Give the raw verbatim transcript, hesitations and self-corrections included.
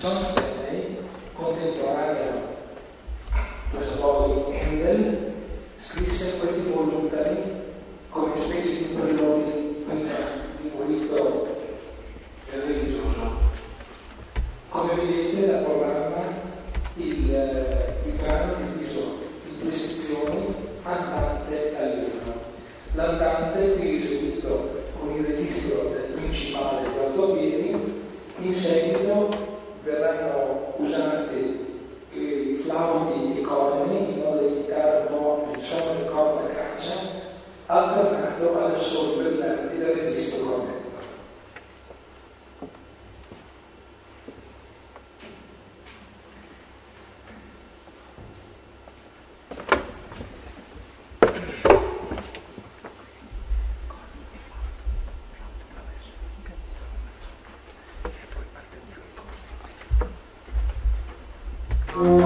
John Stanley, contemporaneo questo modo di Handel, scrisse questi volontari come specie di prelodi prima di un rito religioso. Come vedete dal programma il, il brano è diviso in due sezioni, andante e allegro. L'andante è eseguito con il registro del principale di otto piedi. In seguito verranno usati i flauti e i corni in modo da indicare un po' il suono del corno da caccia, alternato ad assoli brillanti del registro cornetto. Mm-hmm.